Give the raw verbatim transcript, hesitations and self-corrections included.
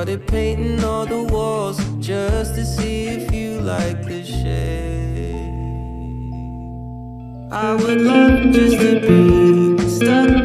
started painting all the walls just to see if you like the shade. I would love just to be stuck